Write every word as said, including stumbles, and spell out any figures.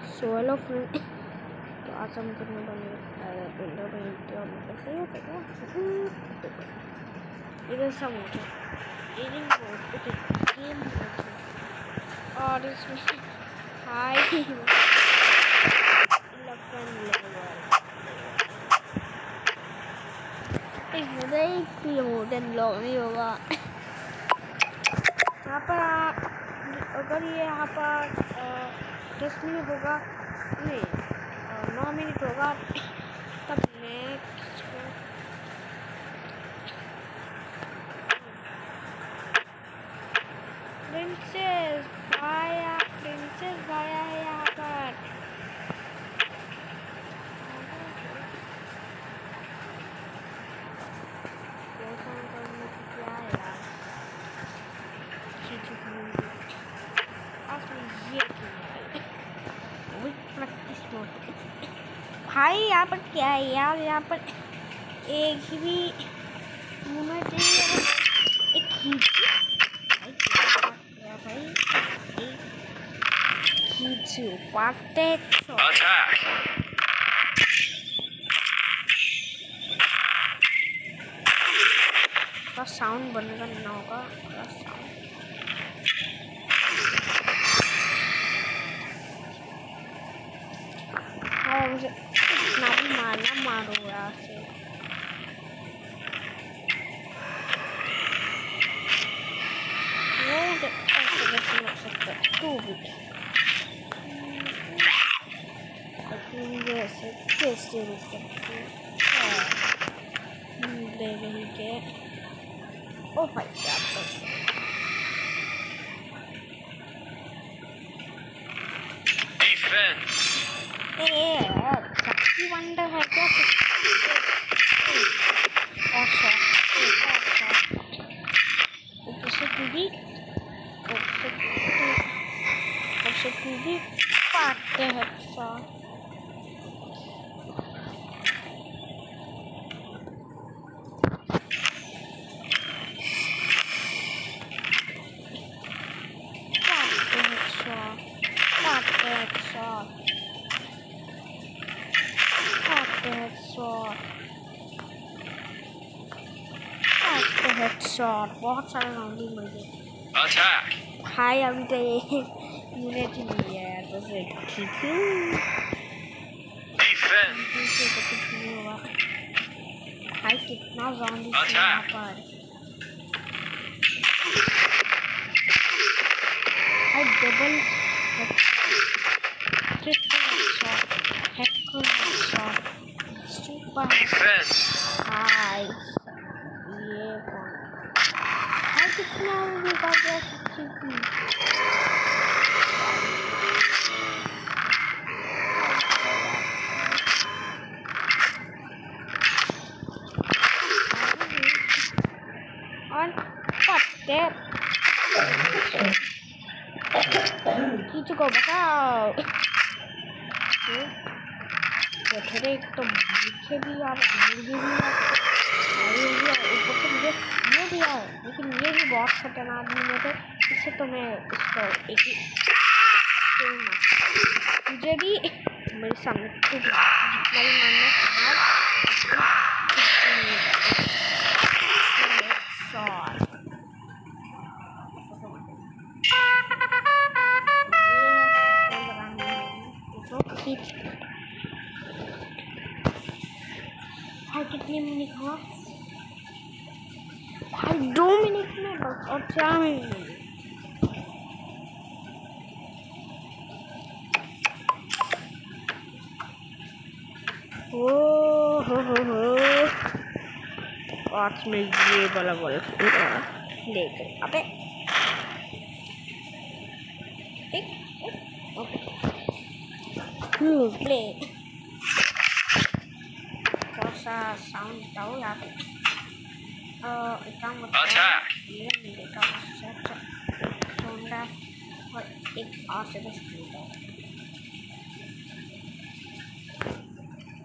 So hello friend, तो आज हम करने वाले इंडोर गेम में कैसे होता है इधर सब होता है adding mode, okay game mode, और इसमें हाई फ्रेंड लेवल इसमें एक भी मोडन लॉग नहीं होगा। यहाँ पर अगर ये यहाँ पर दस मिनट होगा, नहीं नौ मिनट होगा, तब नेक्स्ट प्रिंसेस भाया प्रिंसेस भाया है यहाँ पर। क्या है यार, भाई यहाँ पर क्या है यार, यहाँ पर एक ही भी होना चाहिए, एक खींची भाई एक खींची पाते का साउंड बनेगा ना होगा साउंड। हाँ मुझे इतना भी मारना मारो यहाँ से। वो मुझे ऐसे कैसे लग सकता है, तू भी लेकिन ये ऐसे कैसे रुक सकती है ले रही के। ओ भाई क्या शक्ति वंडर है क्या? अच्छा ऊपर से कूदी, ऊपर से कूदी काटते हैं साथ। हेडशॉट बहुत सारे राउंड ही मिल गए भाई। अभी तो ये यूनिट ही नहीं है यार, तो से ठीक है भाई कितना राउंड है यहाँ पर भाई। Double triple headshot, headshot headshot super भाई। ये कौन भाई कितना भी बात है और पत्ते किसी को बताओ बैठे एक तो पीछे भी आ मुर्गी भी आ ऊपर से मुझे ये भी है, लेकिन ये भी बहुत खतरनाक भी है, तो इससे तो मैं इसको एक ही मुझे भी मेरे सामने तो जितना भी मानना भाई कितने मिनट हुआ भाई? दो मिनट में बस, और चार मिनट में ओ हो हो हो पाँच में ये वाला बॉल देख अबे एक ओके प्ले थोड़ा सा साउंड बताओ यहाँ पे। एक काम करता है ये मिलेगा और एक और से